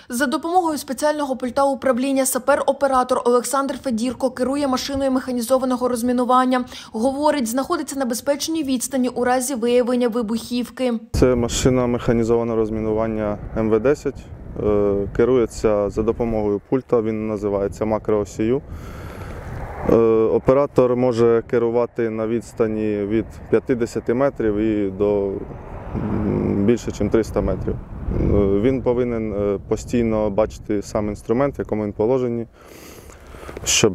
За допомогою спеціального пульта управління сапер-оператор Олександр Федірко керує машиною механізованого розмінування. Говорить, знаходиться на безпечній відстані у разі виявлення вибухівки. Це машина механізованого розмінування МВ-10. Керується за допомогою пульта, він називається макроосію. Оператор може керувати на відстані від 50 метрів і до більше, ніж 300 метрів. Він повинен постійно бачити сам інструмент, в якому він положений, щоб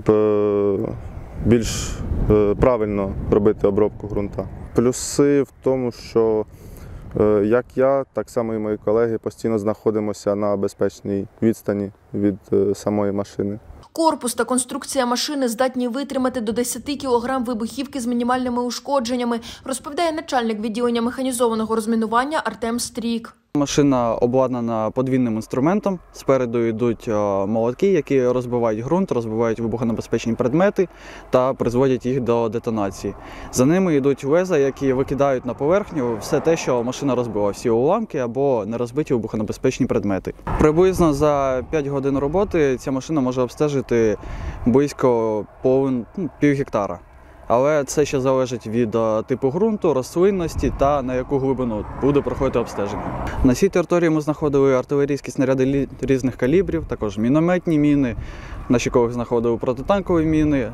більш правильно робити обробку ґрунту. Плюси в тому, що як я, так само і мої колеги постійно знаходимося на безпечній відстані від самої машини. Корпус та конструкція машини здатні витримати до 10 кг вибухівки з мінімальними ушкодженнями, розповідає начальник відділення механізованого розмінування Артем Стрік. Машина обладнана подвійним інструментом. Спереду йдуть молотки, які розбивають ґрунт, розбивають вибухонебезпечні предмети та призводять їх до детонації. За ними йдуть леза, які викидають на поверхню все те, що машина розбила, всі уламки або нерозбиті вибухонебезпечні предмети. Приблизно за 5 годин роботи ця машина може обстежити близько пів гектара. Але це ще залежить від типу ґрунту, рослинності та на яку глибину буде проходити обстеження. На цій території ми знаходили артилерійські снаряди різних калібрів, також мінометні міни, наші колеги знаходили протитанкові міни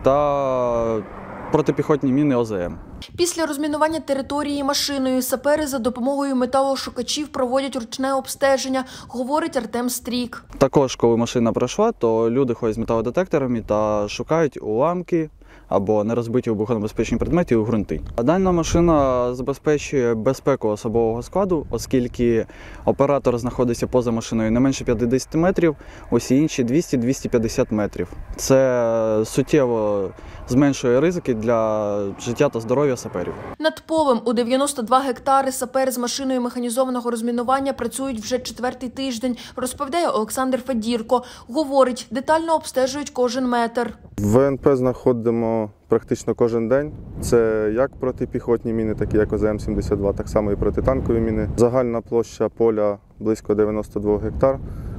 та протипіхотні міни ОЗМ. Після розмінування території машиною сапери за допомогою металошукачів проводять ручне обстеження, говорить Артем Стрік. Також, коли машина пройшла, то люди ходять з металодетекторами та шукають уламки або нерозбиті вибухонебезпечні предмети у ґрунти. Дана машина забезпечує безпеку особового складу, оскільки оператор знаходиться поза машиною не менше 50 метрів, усі інші 200-250 метрів. Це суттєво зменшує ризики для життя та здоров'я саперів. Над полем у 92 гектари сапери з машиною механізованого розмінування працюють вже 4-й тиждень, розповідає Олександр Федірко. Говорить, детально обстежують кожен метр. В ВНП знаходимо практично кожен день. Це як протипіхотні міни, такі як ОЗМ-72, так само і протитанкові міни. Загальна площа поля близько 92 гектар.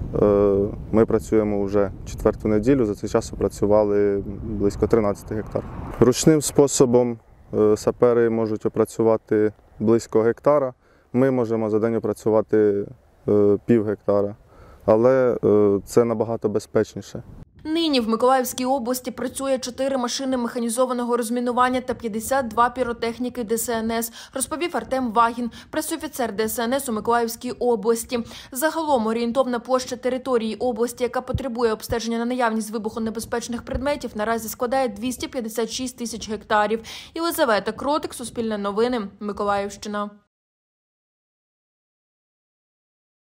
Ми працюємо вже 4-ту неділю, за цей час опрацювали близько 13 гектар. Ручним способом сапери можуть опрацювати близько гектара. Ми можемо за день опрацювати пів гектара, але це набагато безпечніше. Нині в Миколаївській області працює 4 машини механізованого розмінування та 52 піротехніки ДСНС, розповів Артем Вагін, пресофіцер ДСНС у Миколаївській області. Загалом орієнтовна площа території області, яка потребує обстеження на наявність вибухонебезпечних предметів, наразі складає 256 тисяч гектарів. Єлизавета Кротик, Суспільне новини, Миколаївщина.